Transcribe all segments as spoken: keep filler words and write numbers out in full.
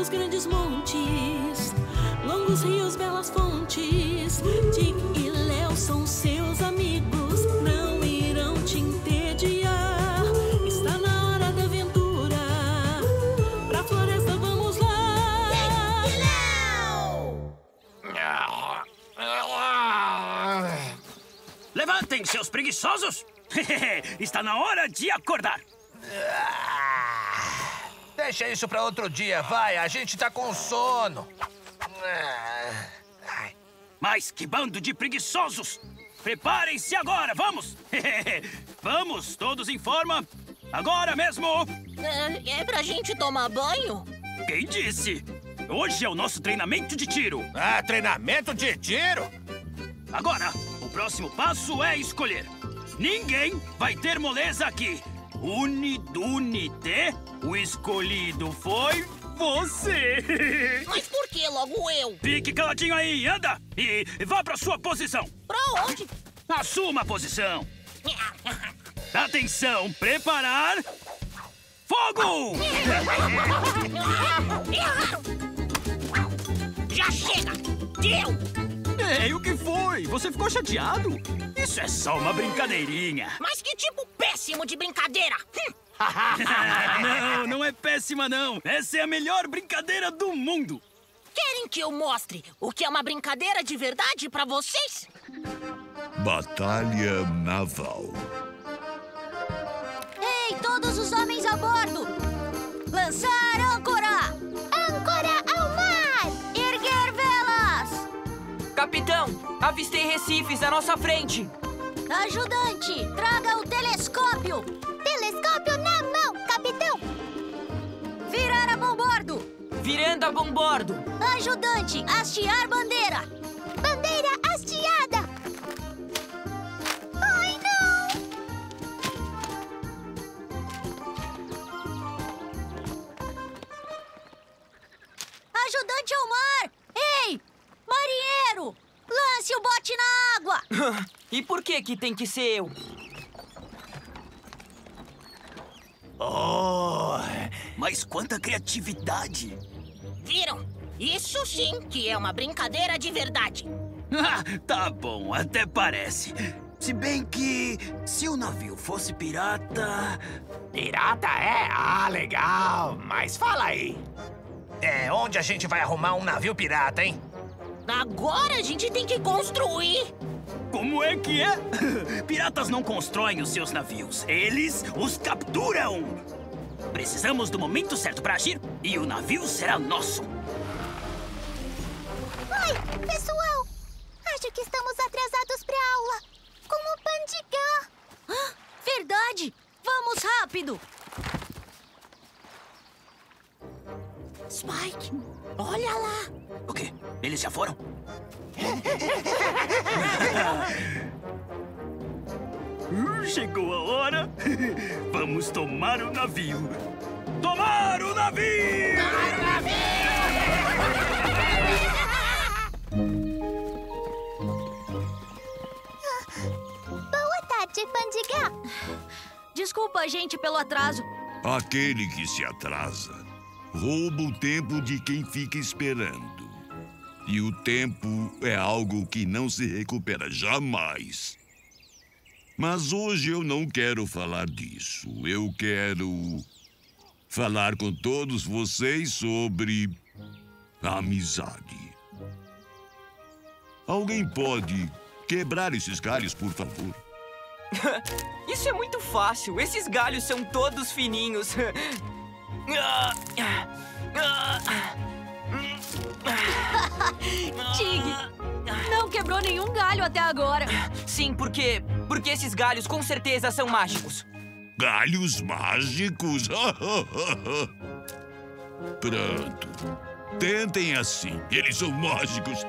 altos grandes montes, longos rios, belas fontes. Dick e Léo são seus amigos, não irão te entediar. Está na hora da aventura, pra floresta vamos lá. Dick e Léo! Levantem, seus preguiçosos! Está na hora de acordar! Deixa isso pra outro dia, vai. A gente tá com sono. Mas que bando de preguiçosos! Preparem-se agora, vamos! Vamos, todos em forma! Agora mesmo! É, é pra gente tomar banho? Quem disse? Hoje é o nosso treinamento de tiro. Ah, treinamento de tiro? Agora, o próximo passo é escolher. Ninguém vai ter moleza aqui. Unidunité, o escolhido foi você. Mas por que logo eu? Fique caladinho aí, anda! E vá pra sua posição. Pra onde? Assuma a posição. Atenção, preparar... Fogo! Já chega! Deu! Ei, o que foi? Você ficou chateado? Isso é só uma brincadeirinha. Mas que tipo péssimo de brincadeira! Não, não é péssima, não. Essa é a melhor brincadeira do mundo. Querem que eu mostre o que é uma brincadeira de verdade pra vocês? Batalha naval. Ei, todos os homens a bordo! Lançar âncora! Âncora ao mar! Erguer velas! Capitão, avistei recifes à nossa frente. Ajudante, traga o telescópio! Telescópio na mão, capitão! Virar a bombordo! Virando a bombordo. Ajudante, hastear bandeira! Bandeira hasteada! Ai, não! Ajudante ao mar! Ei! Marinheiro! Lance o bote na água! E por que que tem que ser eu? Oh, mas quanta criatividade! Viram? Isso sim que é uma brincadeira de verdade. Ah, tá bom, até parece. Se bem que, se o navio fosse pirata... Pirata é? Ah, legal. Mas fala aí. É, onde a gente vai arrumar um navio pirata, hein? Agora a gente tem que construir. Como é que é? Piratas não constroem os seus navios, eles os capturam! Precisamos do momento certo para agir e o navio será nosso. Ai, pessoal! Acho que estamos atrasados para a aula. Como Pandigá. Ah, verdade! Vamos rápido! Spike, olha lá. O quê? Eles já foram? Uh, chegou a hora. Vamos tomar o navio. Tomar o navio! Tomar o navio! Boa tarde, Pandigá. Desculpa, gente, pelo atraso. Aquele que se atrasa rouba o tempo de quem fica esperando. E o tempo é algo que não se recupera jamais. Mas hoje eu não quero falar disso. Eu quero falar com todos vocês sobre amizade. Alguém pode quebrar esses galhos, por favor? Isso é muito fácil. Esses galhos são todos fininhos. Tig, não quebrou nenhum galho até agora. Sim, porque... Porque esses galhos com certeza são mágicos. Galhos mágicos? Pronto. Tentem assim. Eles são mágicos.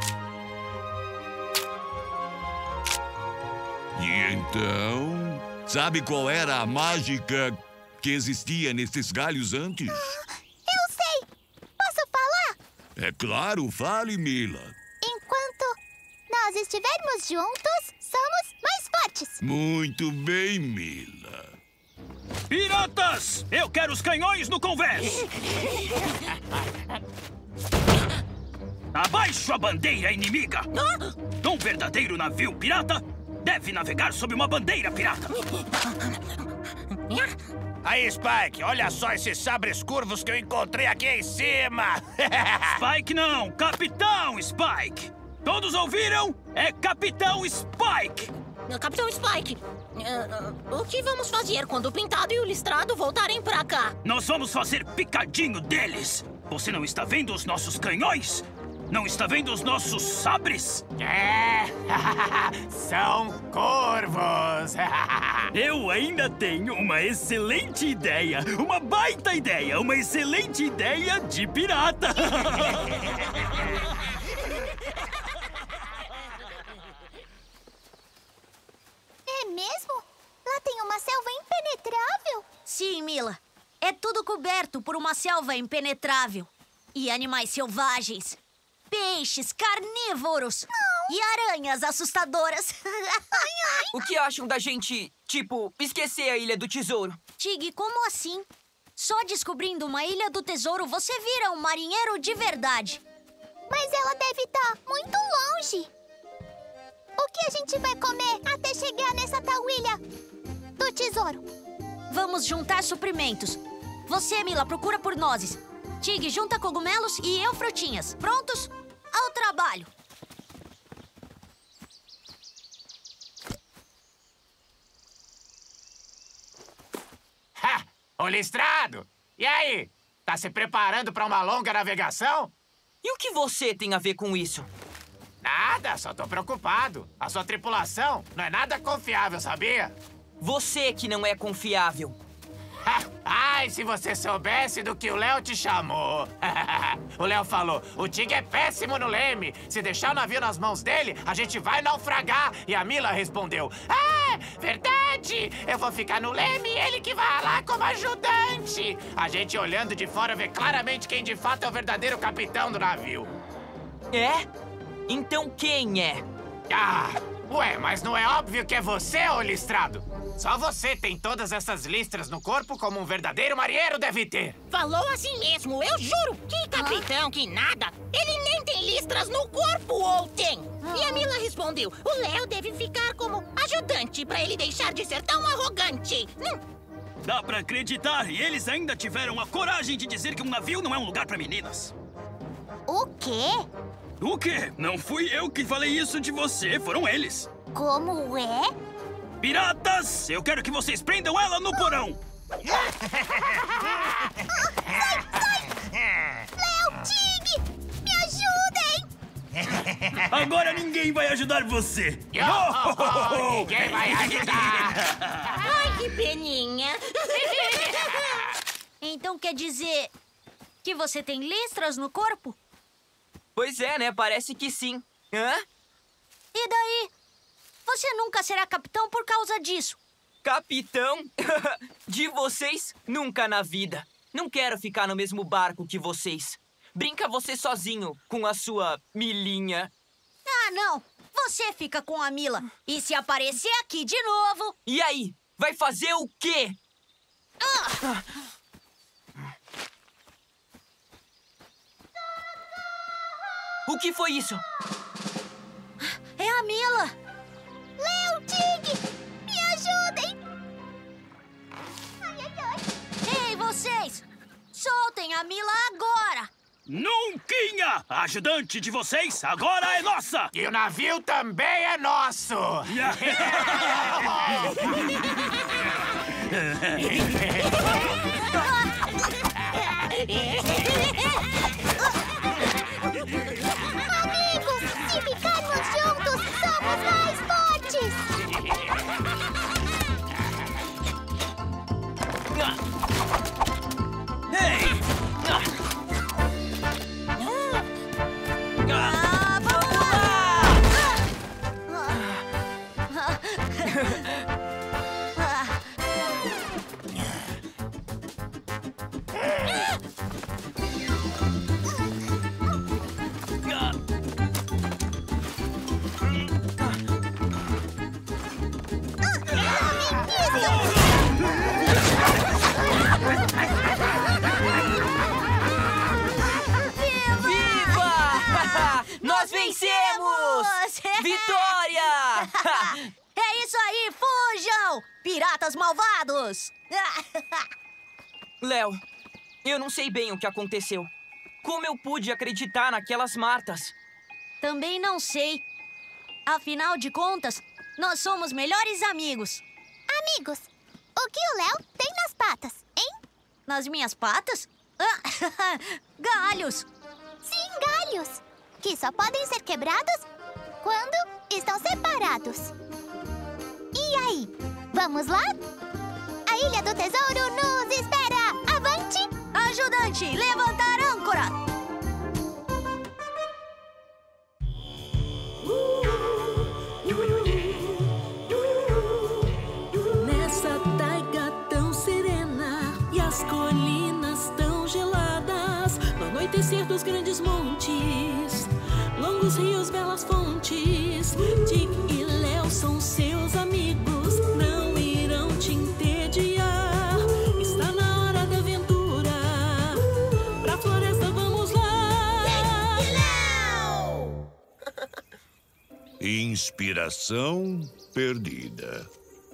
E então... Sabe qual era a mágica que existia nesses galhos antes? Eu sei! Posso falar? É claro, fale, Mila. Enquanto nós estivermos juntos, somos mais fortes. Muito bem, Mila. Piratas! Eu quero os canhões no convés! Abaixo a bandeira inimiga! Um verdadeiro navio pirata deve navegar sob uma bandeira pirata! Aí, Spike, olha só esses sabres curvos que eu encontrei aqui em cima! Spike não! Capitão Spike! Todos ouviram? É Capitão Spike! Capitão Spike, uh, uh, o que vamos fazer quando o Pintado e o Listrado voltarem pra cá? Nós vamos fazer picadinho deles! Você não está vendo os nossos canhões? Não está vendo os nossos sabres? É! São corvos! Eu ainda tenho uma excelente ideia! Uma baita ideia! Uma excelente ideia de pirata! É mesmo? Lá tem uma selva impenetrável? Sim, Mila. É tudo coberto por uma selva impenetrável. E animais selvagens. Peixes carnívoros. Não. E aranhas assustadoras. Ai, ai. O que acham da gente, tipo, esquecer a Ilha do Tesouro? Tig, como assim? Só descobrindo uma Ilha do Tesouro você vira um marinheiro de verdade. Mas ela deve estar muito longe. O que a gente vai comer até chegar nessa tal ilha do tesouro? Vamos juntar suprimentos. Você, Mila, procura por nozes. Tig, junta cogumelos e eu frutinhas. Prontos? Ao trabalho. Ha! Ô, Listrado! E aí? Tá se preparando para uma longa navegação? E o que você tem a ver com isso? Nada, só tô preocupado. A sua tripulação não é nada confiável, sabia? Você que não é confiável. Ai, se você soubesse do que o Léo te chamou. O Léo falou, o Tig é péssimo no leme. Se deixar o navio nas mãos dele, a gente vai naufragar. E a Mila respondeu, ah, verdade. Eu vou ficar no leme e ele que vai lá como ajudante. A gente olhando de fora vê claramente quem de fato é o verdadeiro capitão do navio. É? Então quem é? Ah, ué, mas não é óbvio que é você, ô Listrado? Só você tem todas essas listras no corpo como um verdadeiro marinheiro deve ter. Falou assim mesmo, eu juro. Que capitão, que nada. Ele nem tem listras no corpo, ou tem? E a Mila respondeu, o Léo deve ficar como ajudante pra ele deixar de ser tão arrogante. Hum. Dá pra acreditar, e eles ainda tiveram a coragem de dizer que um navio não é um lugar pra meninas. O quê? O quê? Não fui eu que falei isso de você, foram eles. Como é? Piratas, eu quero que vocês prendam ela no porão. Sai, sai! Léo, Tig, me ajudem! Agora ninguém vai ajudar você. Oh, ninguém vai ajudar. Ai, que peninha. Então quer dizer que você tem listras no corpo? Pois é, né? Parece que sim. Hã? E daí? Você nunca será capitão por causa disso. Capitão? De vocês? Nunca na vida. Não quero ficar no mesmo barco que vocês. Brinca você sozinho com a sua milinha. Ah, não. Você fica com a Mila. E se aparecer aqui de novo... E aí? Vai fazer o quê? Ah! O que foi isso? É a Mila. Léo, Tig, me ajudem! Ai, ai, ai. Ei, vocês! Soltem a Mila agora! Nunquinha! A ajudante de vocês agora é nossa! E o navio também é nosso! Amigos, se ficarmos juntos, somos mais fortes! Ei! Ah, vamos lá! Vitória! É isso aí, fujam! Piratas malvados! Léo, eu não sei bem o que aconteceu. Como eu pude acreditar naquelas martas? Também não sei. Afinal de contas, nós somos melhores amigos. Amigos, o que o Léo tem nas patas, hein? Nas minhas patas? Ah, galhos! Sim, galhos, que só podem ser quebrados quando estão separados. E aí, vamos lá? A Ilha do Tesouro nos espera! Avante! Ajudante, levantar âncora! Nessa taiga tão serena e as colinas tão geladas, no anoitecer dos grandes montes, longos rios, belas fontes, Tic e Léo são seus amigos, não irão te entediar. Está na hora da aventura, pra floresta vamos lá. Tic e Léo! Inspiração perdida.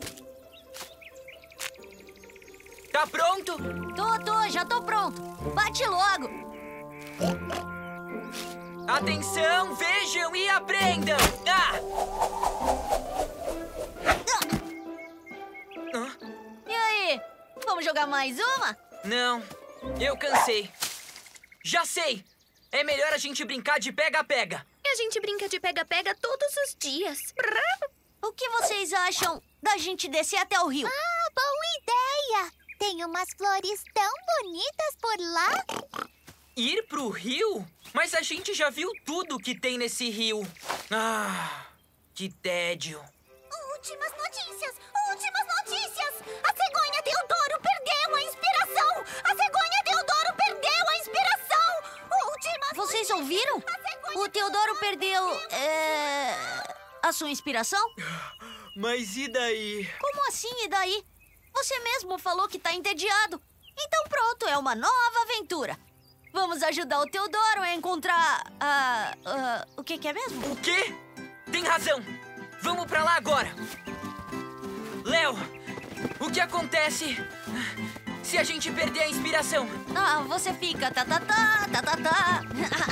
Tá pronto? Tô, tô, já tô pronto. Bate logo. Atenção, vejam e aprendam! Ah! E aí, vamos jogar mais uma? Não, eu cansei. Já sei! É melhor a gente brincar de pega-pega. E a gente brinca de pega-pega todos os dias. O que vocês acham da gente descer até o rio? Ah, boa ideia! Tem umas flores tão bonitas por lá. Ir pro rio? Mas a gente já viu tudo que tem nesse rio. Ah, que tédio. Últimas notícias! Últimas notícias! A cegonha Teodoro perdeu a inspiração! A cegonha Teodoro perdeu a inspiração! Últimas Vocês notícias! ouviram? A cegonha O Teodoro perdeu... É... a sua inspiração? Mas e daí? Como assim, e daí? Você mesmo falou que tá entediado. Então pronto, é uma nova aventura. Vamos ajudar o Teodoro a encontrar... a... a- o que que é mesmo? O quê? Tem razão. Vamos pra lá agora. Léo, o que acontece se a gente perder a inspiração? Ah, você fica tá tá tá tá tá tá.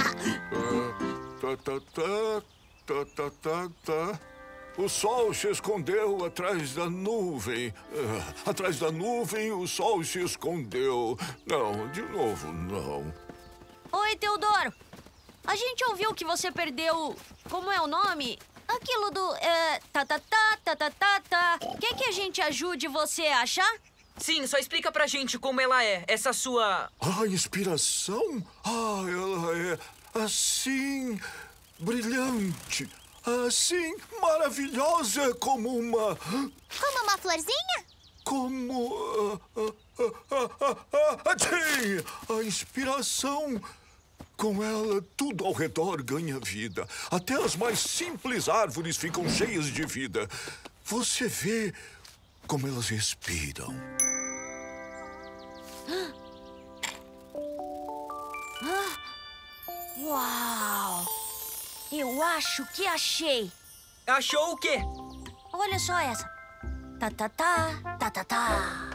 Tá, tá, tá, tá, tá, tá, tá. O sol se escondeu atrás da nuvem. Ah, atrás da nuvem, o sol se escondeu. Não, de novo, não. Oi, Teodoro. A gente ouviu que você perdeu... como é o nome? Aquilo do... É... tá tá tá tá tá tá tá. Quer que a gente ajude você a achar? Sim, só explica pra gente como ela é, essa sua... A inspiração? Ah, ela é assim, brilhante. Assim, maravilhosa como uma... Como uma florzinha? Como... ah, ah, ah, ah, ah, ah, sim, a inspiração. Com ela, tudo ao redor ganha vida. Até as mais simples árvores ficam cheias de vida. Você vê como elas respiram. Uau! Eu acho que achei. Achou o quê? Olha só essa. Tá tá tá tá tá tá.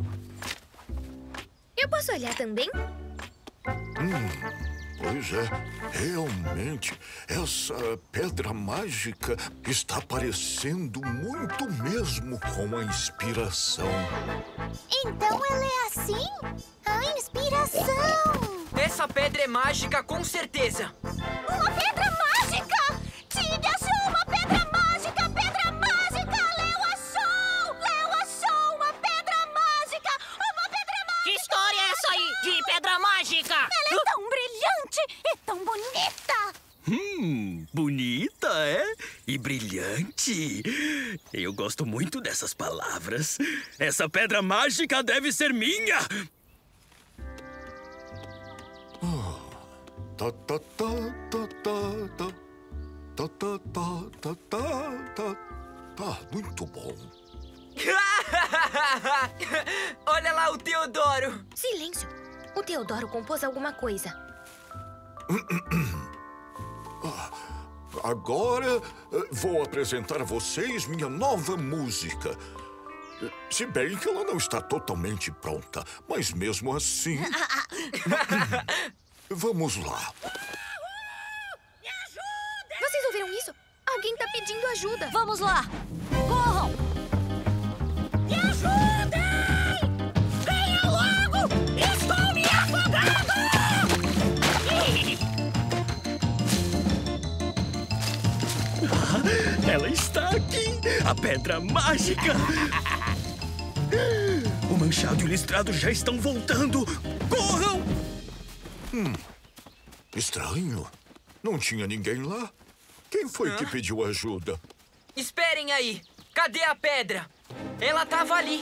Eu posso olhar também? Pois é, realmente, essa pedra mágica está parecendo muito mesmo com a inspiração. Então ela é assim? A inspiração! Essa pedra é mágica, com certeza. Uma pedra mágica! Tig achou uma pedra mágica! Pedra mágica! Léo achou! Léo achou uma pedra mágica! Uma pedra mágica! Que história é essa aí de pedra mágica? Ela é tão brilhante e tão bonita! Hum, bonita, é? E brilhante. Eu gosto muito dessas palavras. Essa pedra mágica deve ser minha! Tá, tá, tá, tá, tá, tá. Tá, tá, tá, tá, tá, tá. Tá, muito bom. Olha lá o Teodoro. Silêncio. O Teodoro compôs alguma coisa. agora eh, vou apresentar a vocês minha nova música. Eh, Se bem que ela não está totalmente pronta, mas mesmo assim... Vamos lá. Vocês ouviram isso? Alguém tá pedindo ajuda. Vamos lá! Corram! Me ajudem! Venha logo! Estou me afogando! Ela está aqui! A pedra mágica! O Manchado e o Listrado já estão voltando! Corram! Hum, estranho. Não tinha ninguém lá. Quem foi que pediu ajuda? Esperem aí! Cadê a pedra? Ela tava ali!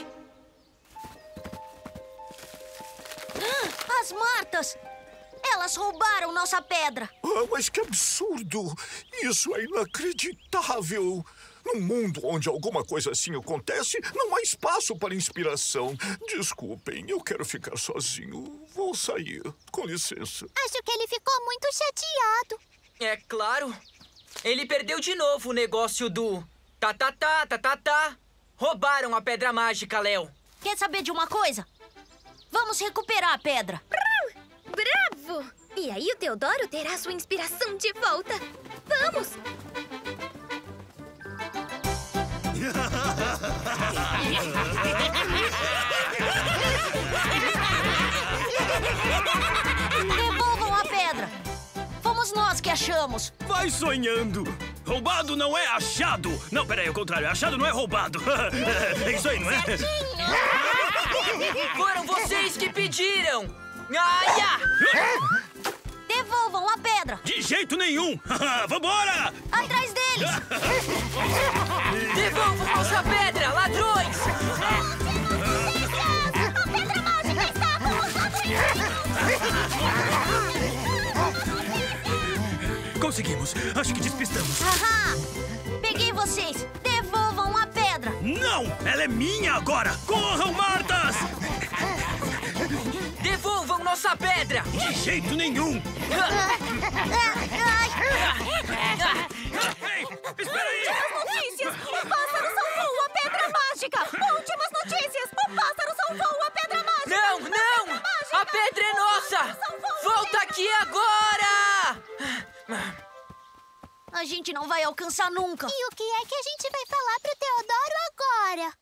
As Martas! Elas roubaram nossa pedra! Ah, mas que absurdo! Isso é inacreditável! Num mundo onde alguma coisa assim acontece, não há espaço para inspiração. Desculpem, eu quero ficar sozinho. Vou sair. Com licença. Acho que ele ficou muito chateado. É claro! Ele perdeu de novo o negócio do tá-tá-tá, tá-tá-tá. Roubaram a pedra mágica, Léo. Quer saber de uma coisa? Vamos recuperar a pedra. Bravo! E aí o Teodoro terá sua inspiração de volta. Vamos! Devolvam a pedra! Fomos nós que achamos. Vai sonhando! Roubado não é achado! Não, peraí, é o contrário. Achado não é roubado. É isso aí, não é? Foram vocês que pediram! Aia! Devolvam a pedra! De jeito nenhum! Vambora! Atrás deles! Devolvam nossa pedra, ladrões! A pedra mágica está com os ladrões! Conseguimos! Acho que despistamos. Ahá! Peguei vocês! Devolvam a pedra! Não! Ela é minha agora! Corram, Martas! Devolvam nossa pedra! De jeito nenhum! Ei, espera aí! Notícias! O pássaro salvou a pedra mágica! Últimas notícias! O pássaro salvou a pedra mágica! Não, não! A pedra é nossa! Volta aqui agora! A gente não vai alcançar nunca. E o que é que a gente vai falar pro Teodoro agora?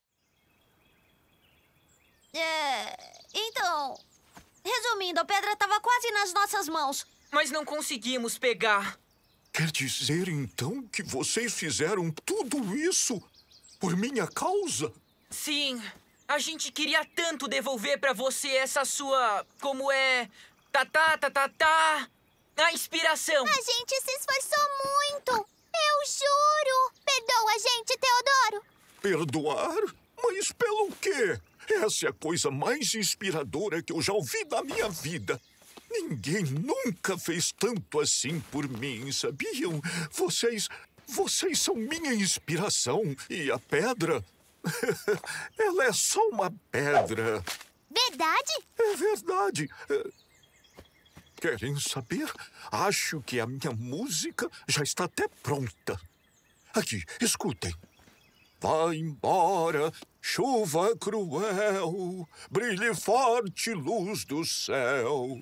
É... Então... Resumindo, a pedra estava quase nas nossas mãos. Mas não conseguimos pegar. Quer dizer, então, que vocês fizeram tudo isso por minha causa? Sim. A gente queria tanto devolver pra você essa sua... Como é... Tá-tá, tá-tá-tá... A inspiração. A gente se esforçou muito. Eu juro. Perdoa a gente, Teodoro. Perdoar? Mas pelo quê? Essa é a coisa mais inspiradora que eu já ouvi na minha vida. Ninguém nunca fez tanto assim por mim, sabiam? Vocês... Vocês são minha inspiração. E a pedra... Ela é só uma pedra. Verdade? É verdade. Querem saber? Acho que a minha música já está até pronta. Aqui, escutem. Vai embora, chuva cruel, brilhe forte luz do céu.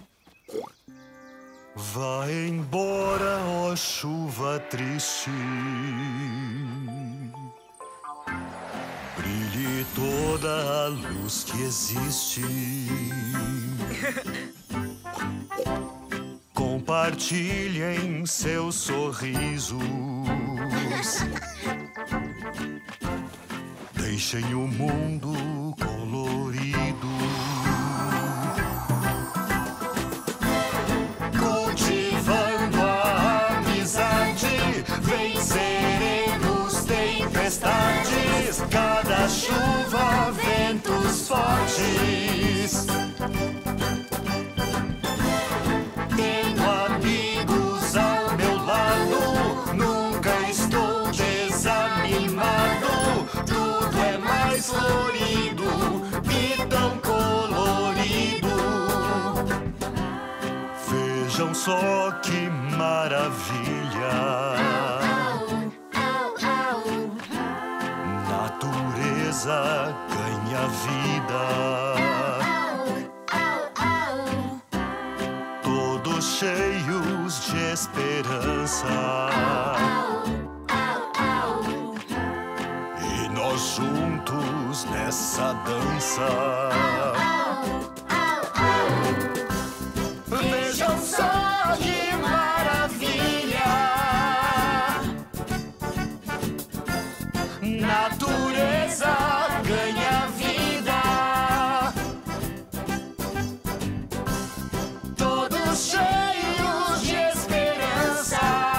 Vai embora, ó chuva triste, brilhe toda a luz que existe. Compartilhem seus sorrisos. Deixem o mundo colorido. Cultivando a amizade, venceremos tempestades. Cada chuva, ventos fortes. Tenho amigos ao meu lado, nunca estou desanimado. Tudo é mais florido e tão colorido. Vejam só que maravilha. natureza ganha vida. Todos cheios de esperança. E nós juntos nessa dança. Vejam só que maravilha! Natureza ganha vida. Todos cheios de esperança.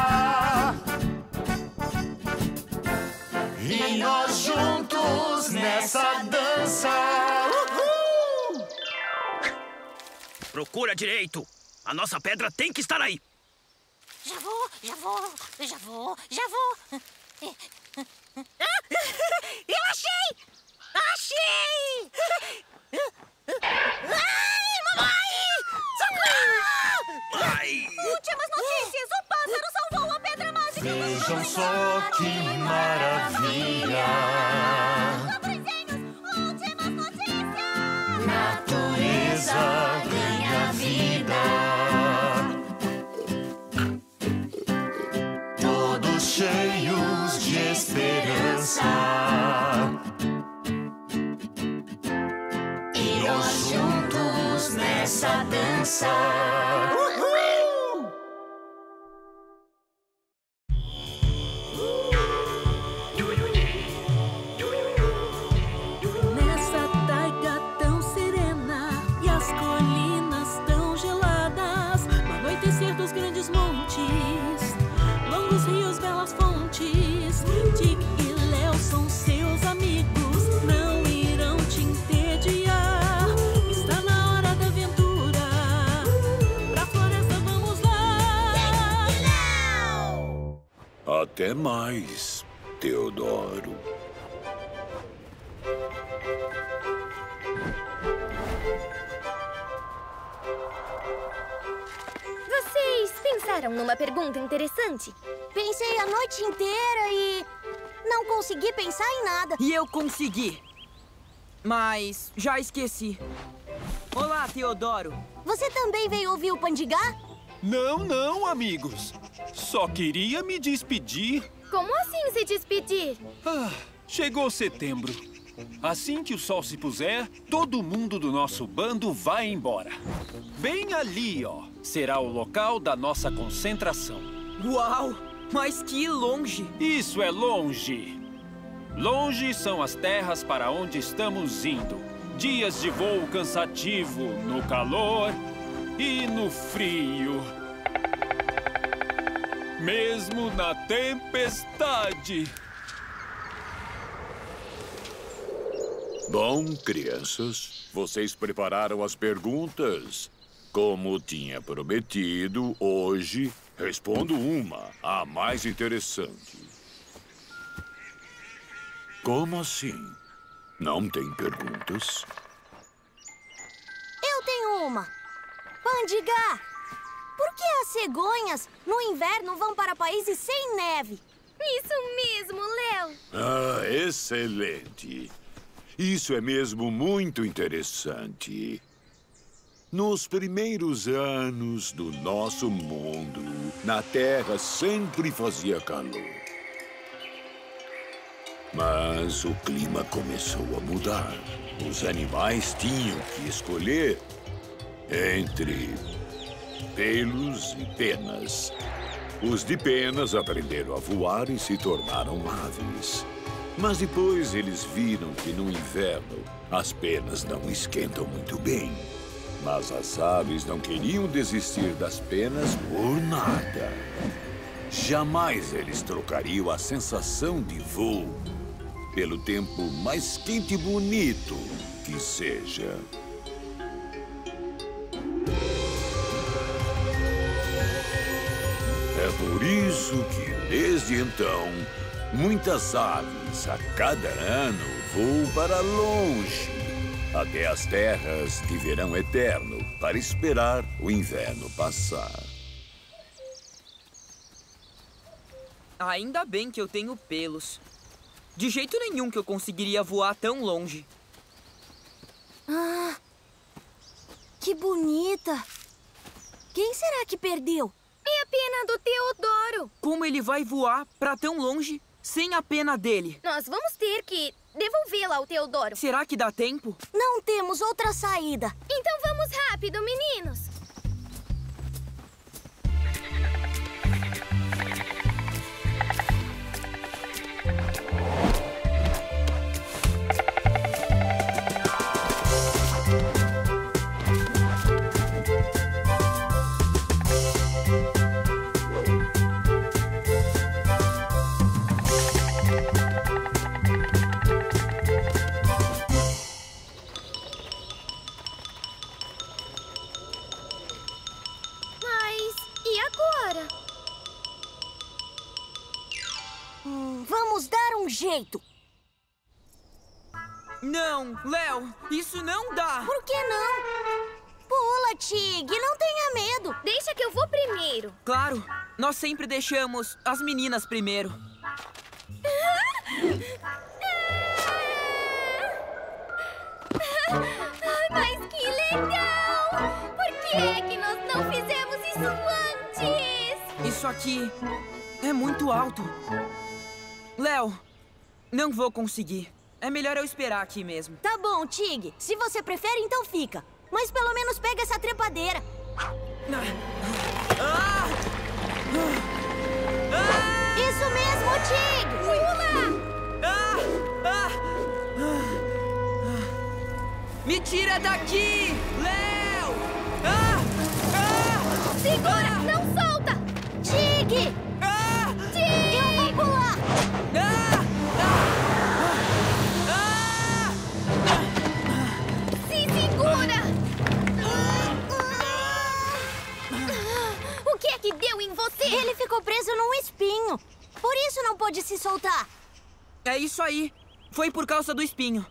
E nós juntos nessa dança. Uhul! Procura direito. A nossa pedra tem que estar aí. Já vou, já vou, já vou, já vou. Ah, eu achei! Achei! Ai, mamãe! Socorro! Ai! Últimas notícias! O pássaro salvou a pedra mágica! Vejam só que maravilha! Últimas notícias! Natureza ganha vida. Todos cheios de esperança. E nós juntos nessa dança. Nessa taiga tão serena e as colinas tão geladas, no anoitecer dos grandes montes, longos rios, belas fontes, Tig e Léo são seus amigos, não irão te entediar. Está na hora da aventura, pra floresta vamos lá. Até mais, Teodoro. Vocês pensaram numa pergunta interessante? Pensei a noite inteira e não consegui pensar em nada. E eu consegui. Mas já esqueci. Olá, Teodoro. Você também veio ouvir o Pandigá? Não, não, amigos. Só queria me despedir. Como assim se despedir? Ah, chegou setembro. Assim que o sol se puser, todo mundo do nosso bando vai embora. Bem ali, ó, será o local da nossa concentração. Uau! Mas que longe! Isso é longe. Longe são as terras para onde estamos indo. Dias de voo cansativo no calor e no frio. Mesmo na tempestade. Bom, crianças, vocês prepararam as perguntas? Como tinha prometido, hoje respondo uma, a mais interessante. Como assim? Não tem perguntas? Eu tenho uma. Pandigá, por que as cegonhas no inverno vão para países sem neve? Isso mesmo, Léo! Ah, excelente! Isso é mesmo muito interessante. Nos primeiros anos do nosso mundo, na Terra sempre fazia calor. Mas o clima começou a mudar. Os animais tinham que escolher entre pelos e penas. Os de penas aprenderam a voar e se tornaram aves. Mas depois eles viram que no inverno as penas não esquentam muito bem. Mas as aves não queriam desistir das penas por nada. Jamais eles trocariam a sensação de voo pelo tempo mais quente e bonito que seja. É por isso que, desde então, muitas aves a cada ano voam para longe, até as terras de verão eterno, para esperar o inverno passar. Ainda bem que eu tenho pelos. De jeito nenhum que eu conseguiria voar tão longe. Ah, que bonita! Quem será que perdeu? É a pena do Teodoro. Como ele vai voar pra tão longe sem a pena dele? Nós vamos ter que devolvê-la ao Teodoro. Será que dá tempo? Não temos outra saída. Então vamos rápido, meninos. Vamos dar um jeito. Não, Léo, isso não dá. Por que não? Pula, Tig, não tenha medo. Deixa que eu vou primeiro. Claro, nós sempre deixamos as meninas primeiro. Mas que legal! Por que é que nós não fizemos isso antes? Isso aqui é muito alto. Léo, não vou conseguir. É melhor eu esperar aqui mesmo. Tá bom, Tig. Se você prefere, então fica. Mas pelo menos pega essa trepadeira. Ah! Ah! Isso mesmo, Tig! Pula! Ah! Ah! Ah! Me tira daqui, Léo! Ah! Ah! Segura! Ah! Não solta! Tig! Ah! Tig! Eu vou pular! Ah! Se segura! O que é que deu em você? Ele ficou preso num espinho. Por isso não pôde se soltar. É isso aí. Foi por causa do espinho.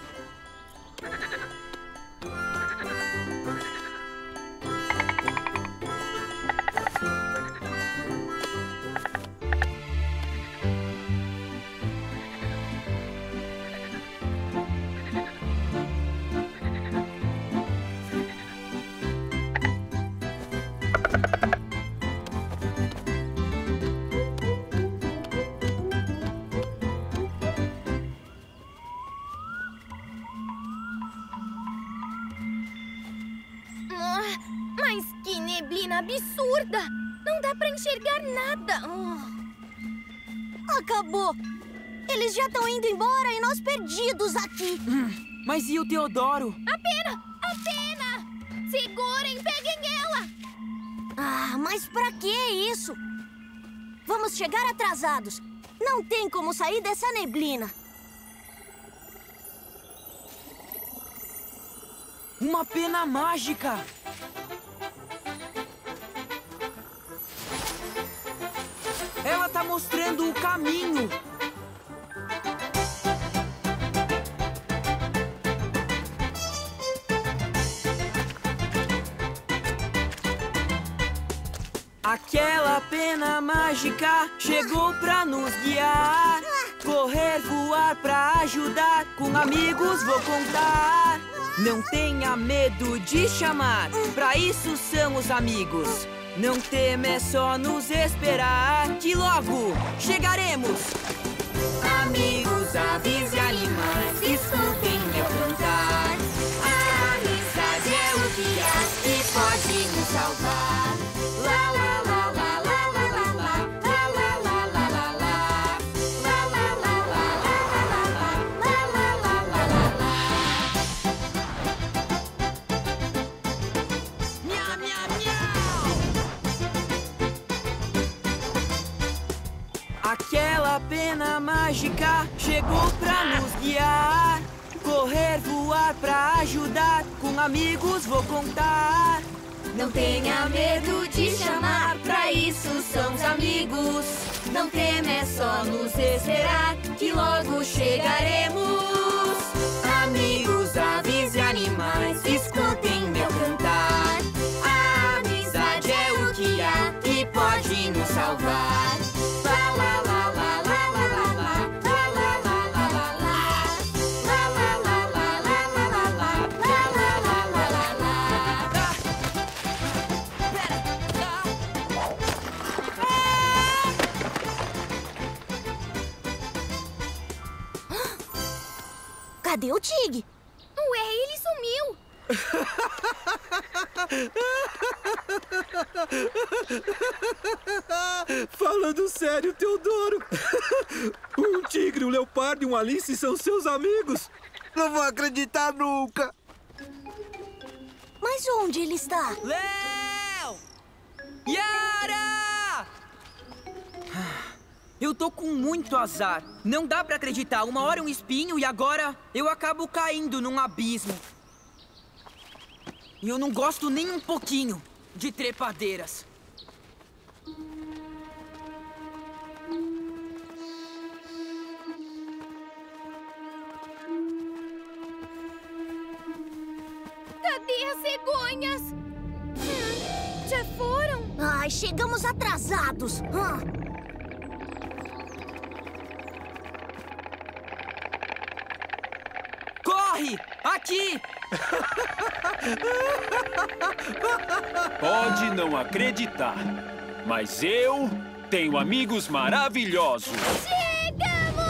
Mas que neblina absurda! Não dá pra enxergar nada. Oh. Acabou! Eles já estão indo embora e nós perdidos aqui. Hum, mas e o Teodoro? A pena! A pena! Segurem, peguem ela! Ah, mas pra que isso? Vamos chegar atrasados. Não tem como sair dessa neblina. Uma pena mágica! Ela tá mostrando o caminho! Aquela pena mágica chegou pra nos guiar. Correr, voar pra ajudar, com amigos vou contar. Não tenha medo de chamar, pra isso são os amigos. Não tema, é só nos esperar, que logo chegaremos. Amigos, aves e animais, escutem meu cantar. A amizade é o que há e pode nos salvar. Lá, lá, lá, lá, lá, lá, lá, lá, lá, lá, lá, lá, lá, lá. Lá, lá, lá, lá, lá, lá, lá, lá, lá, lá, lá. Miau, miau, miau. Aquela pena mágica chegou pra nos guiar. Correr, voar pra ajudar, com amigos vou contar. Não tenha medo de chamar, pra isso são os amigos. Não tema, é só nos esperar, que logo chegaremos. Amigos, aves e animais, escutem meu cantar. A amizade é o que há e pode nos salvar. Lá, lá, lá, lá, lá, lá, lá, lá, lá, lá, lá, Cadê o Tig? Ué, ele sumiu. Falando sério, Teodoro. Um tigre, um leopardo e um Alice são seus amigos. Não vou acreditar nunca. Mas onde ele está? Léo! Yara! Eu tô com muito azar. Não dá pra acreditar. Uma hora um espinho e agora eu acabo caindo num abismo. E eu não gosto nem um pouquinho de trepadeiras. Cadê as cegonhas? Hum, já foram? Ai, chegamos atrasados. Hum. Corre! Aqui! Pode não acreditar, mas eu tenho amigos maravilhosos. Chegamos!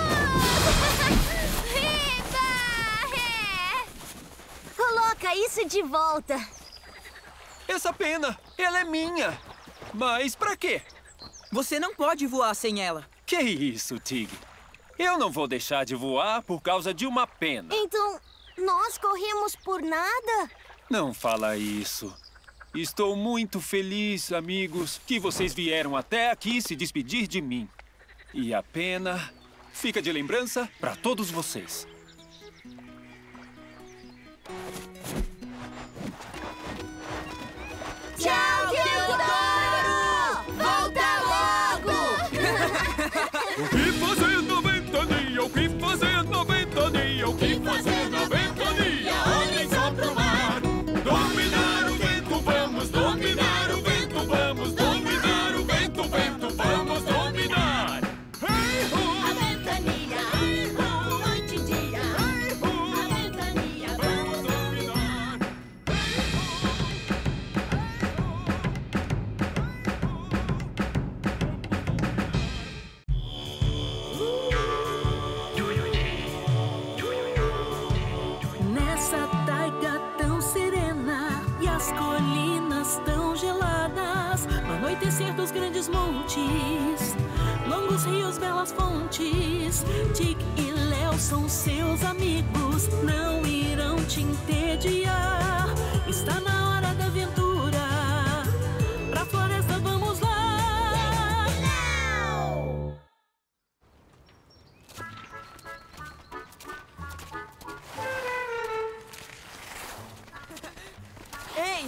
Eba! É. Coloca isso de volta. Essa pena, ela é minha. Mas pra quê? Você não pode voar sem ela. Que isso, Tig? Eu não vou deixar de voar por causa de uma pena. Então, nós corremos por nada? Não fala isso. Estou muito feliz, amigos, que vocês vieram até aqui se despedir de mim. E a pena fica de lembrança para todos vocês. Tchau, Teodoro! Volta logo! O que fazer na ventania? O que fazer na ventania? O que fazer na ventania? Olhem só pro mar! Dominar o vento, vamos dominar o vento, vamos dominar o vento, vento, vamos dominar. Hey, ho! A ventania! Hey, ho! Noite e dia! Hey, ho! A ventania! Vamos dominar. Nessa taiga tão serena e as colinas tão geladas, no anoitecer dos grandes montes, longos rios, belas fontes, Tig e Léo são seus amigos, não irão te entediar. Está na hora da aventura, pra floresta vamos lá. Ei!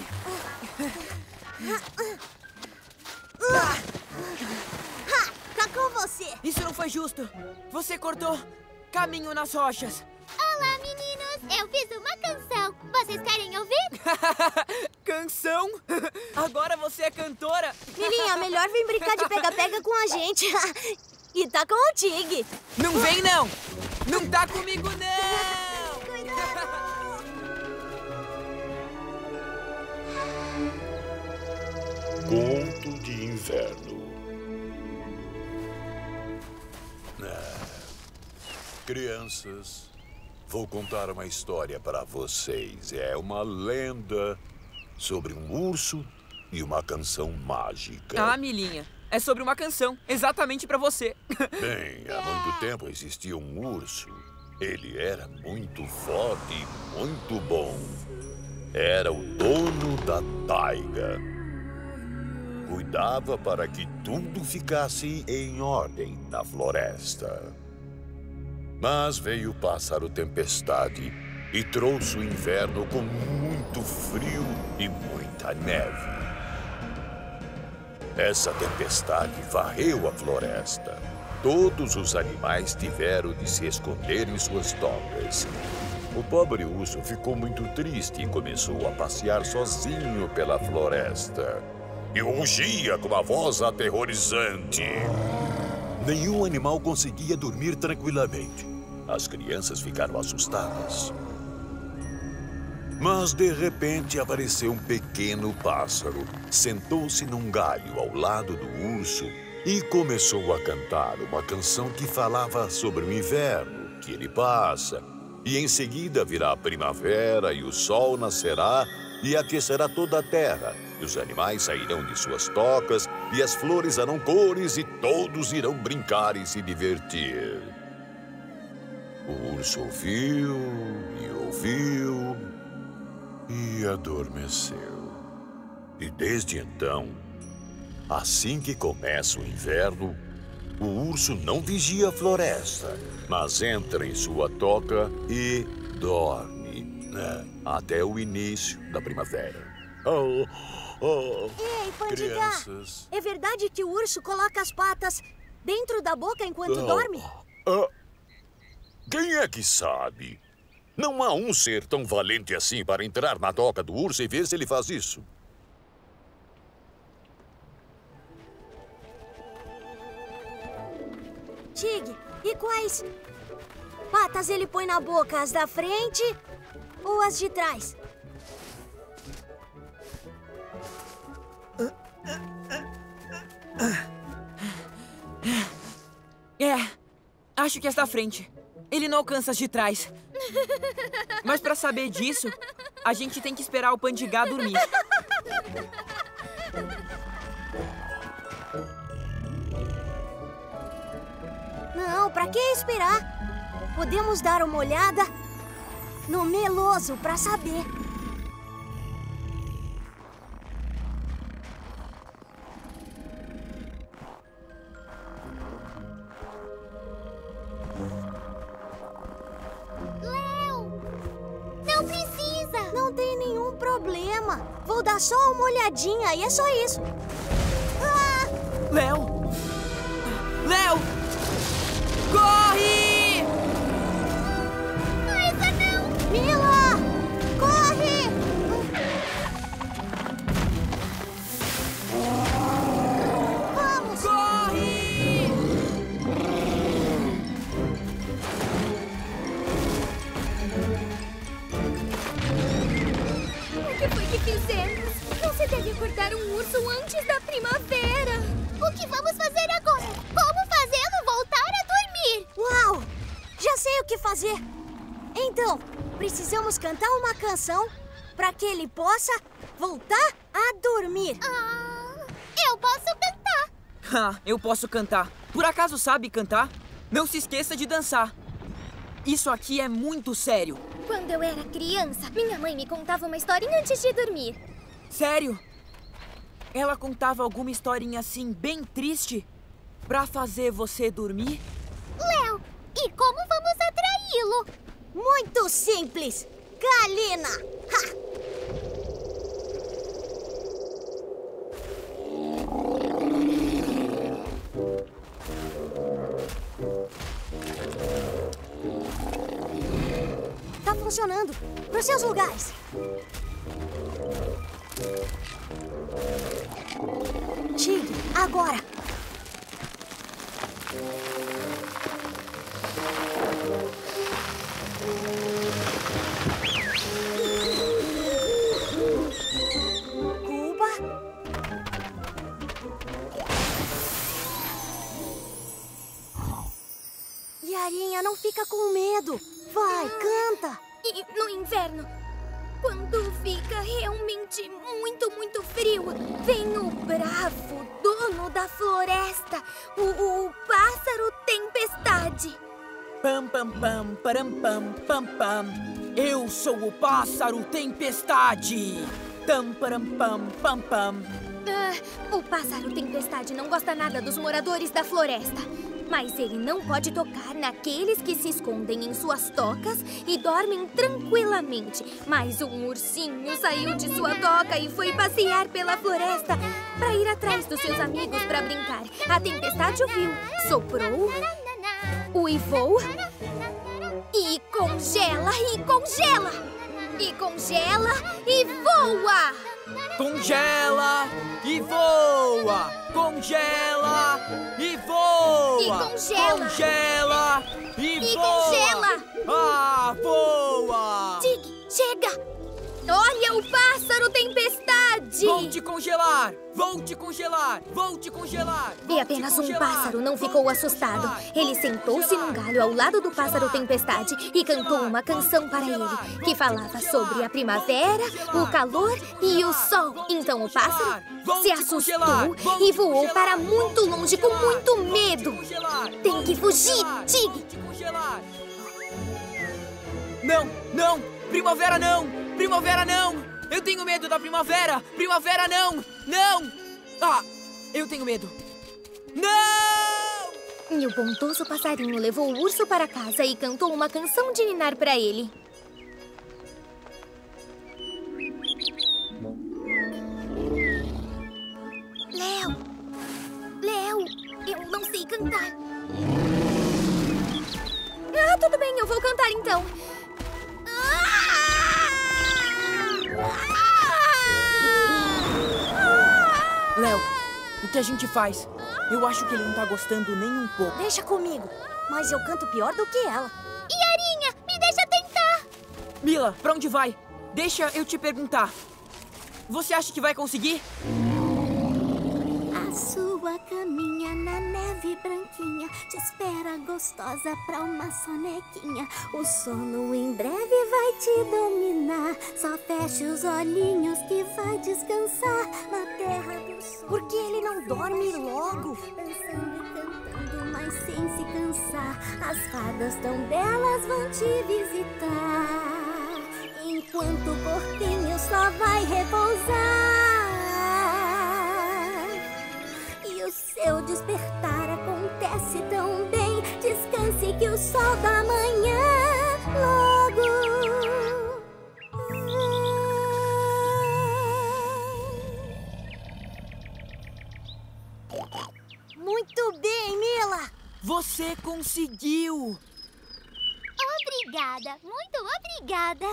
Ha! Tá com você. Isso não foi justo. Você cortou caminho nas rochas. Olá, meninos! Eu fiz uma canção. Vocês querem ouvir? Canção? Agora você é cantora? Milinha, melhor vem brincar de pega-pega com a gente. E tá com o Tig. Não vem, não! Não tá comigo, não! Conto de inverno. Ah, crianças, vou contar uma história para vocês. É uma lenda sobre um urso e uma canção mágica. Ah, Milinha, é sobre uma canção, exatamente pra você. Bem, há muito tempo existia um urso. Ele era muito forte e muito bom. Era o dono da taiga. Cuidava para que tudo ficasse em ordem na floresta. Mas veio o pássaro tempestade e trouxe o inverno com muito frio e muita neve. Essa tempestade varreu a floresta. Todos os animais tiveram de se esconder em suas tocas. O pobre urso ficou muito triste e começou a passear sozinho pela floresta. E rugia com uma voz aterrorizante. Nenhum animal conseguia dormir tranquilamente. As crianças ficaram assustadas. Mas, de repente, apareceu um pequeno pássaro. Sentou-se num galho ao lado do urso e começou a cantar uma canção que falava sobre o inverno que ele passa E em seguida virá a primavera e o sol nascerá e aquecerá toda a terra. E os animais sairão de suas tocas e as flores darão cores e todos irão brincar e se divertir. O urso ouviu e ouviu e adormeceu. E desde então, assim que começa o inverno, o urso não vigia a floresta, mas entra em sua toca e dorme, né, até o início da primavera. Oh, oh, Ei, Pandiga! crianças. É verdade que o urso coloca as patas dentro da boca enquanto Oh, dorme? ah, quem é que sabe? Não há um ser tão valente assim para entrar na toca do urso e ver se ele faz isso. Tig, e quais patas ele põe na boca? As da frente ou as de trás? É, acho que as da frente. Ele não alcança as de trás. Mas pra saber disso, a gente tem que esperar o Pandigá dormir. Não, pra que esperar? Podemos dar uma olhada no Meloso pra saber. Léo! Não precisa! Não tem nenhum problema. Vou dar só uma olhadinha e é só isso. Ah! Léo! Léo! Corre! Ainda não! Mila! Corre! Vamos! Corre! O que foi que fizemos? Não se deve acordar um urso antes da primavera. O que vamos fazer agora? Como fazê-lo voltar a dormir? Uau! Já sei o que fazer. Então, precisamos cantar uma canção para que ele possa voltar a dormir. Ah, eu posso cantar. Ah, eu posso cantar. Por acaso sabe cantar? Não se esqueça de dançar. Isso aqui é muito sério. Quando eu era criança, minha mãe me contava uma historinha antes de dormir. Sério? Ela contava alguma historinha assim bem triste pra fazer você dormir? Léo, e como vamos atraí-lo? Muito simples. Galina! Ha! Tá funcionando. Pros seus lugares. Tig, agora. Cuba. Yarinha, não fica com medo. Vai, canta. E no inverno, quando fica realmente muito, muito frio, vem o bravo dono da floresta, o, o pássaro tempestade. Pam, pam, pam, param, pam, pam, pam. Eu sou o pássaro tempestade. Tam, param, pam, pam, pam. Ah, o pássaro tempestade não gosta nada dos moradores da floresta. Mas ele não pode tocar naqueles que se escondem em suas tocas e dormem tranquilamente. Mas um ursinho saiu de sua toca e foi passear pela floresta para ir atrás dos seus amigos para brincar. A tempestade o viu, soprou, uivou e congela e congela. E congela e voa. Congela e voa! Congela e voa! E congela! Congela e, E voa! congela! Ah, voa! Tig, chega! Olha o pássaro tempestade! pode! Vou te congelar! Vou te congelar! Vou te congelar! E apenas um pássaro não ficou assustado. Ele sentou-se num galho ao lado do pássaro tempestade e cantou uma canção para ele, que falava sobre a primavera, o calor e o sol. Então o pássaro se assustou e voou para muito longe com muito medo. Tem que fugir, Tig! Não, não! Primavera não! Primavera não! Eu tenho medo da primavera! Primavera não! Não! Ah, eu tenho medo. Não! E o bondoso passarinho levou o urso para casa e cantou uma canção de ninar para ele. Léo! Léo! Eu não sei cantar. Ah, tudo bem, eu vou cantar então. Léo, o que a gente faz? Eu acho que ele não tá gostando nem um pouco. Deixa comigo, mas eu canto pior do que ela. Iarinha, me deixa tentar. Mila, pra onde vai? Deixa eu te perguntar. Você acha que vai conseguir? A sua caminha na neve branquinha te espera gostosa pra uma sonequinha. O sono em breve vai te dominar. Só feche os olhinhos que vai descansar na terra do sol. Por que ele não dorme logo? Dançando e cantando, mas sem se cansar. As fadas tão belas vão te visitar. Enquanto o corpinho só vai repousar. O seu despertar acontece tão bem. Descanse que o sol da manhã logo vem. Muito bem, Mila! Você conseguiu! Obrigada, muito obrigada.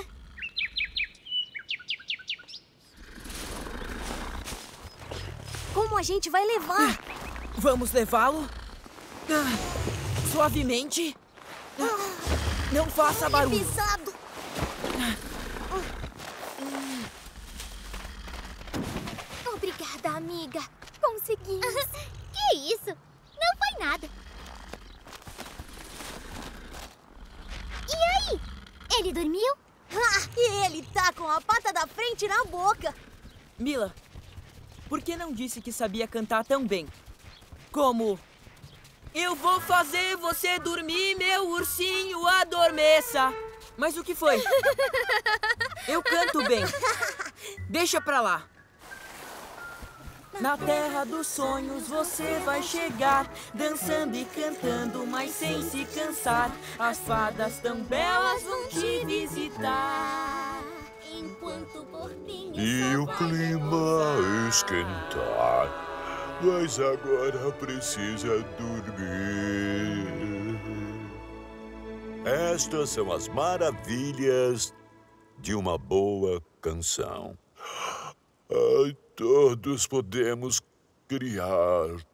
Como a gente vai levar? Vamos levá-lo? Ah, suavemente. Ah, não faça barulho. Pisado. Obrigada, amiga. Conseguimos. Que isso? Não foi nada. E aí? Ele dormiu? Ah, e ele tá com a pata da frente na boca. Mila, por que não disse que sabia cantar tão bem? Como... Eu vou fazer você dormir, meu ursinho, adormeça. Mas o que foi? Eu canto bem. Deixa pra lá. Na terra dos sonhos você vai chegar, dançando e cantando, mas sem se cansar. As fadas tão belas vão te visitar. Enquanto o corpinho E o clima esquentar, mas agora precisa dormir. Estas são as maravilhas de uma boa canção. Ai, todos podemos criar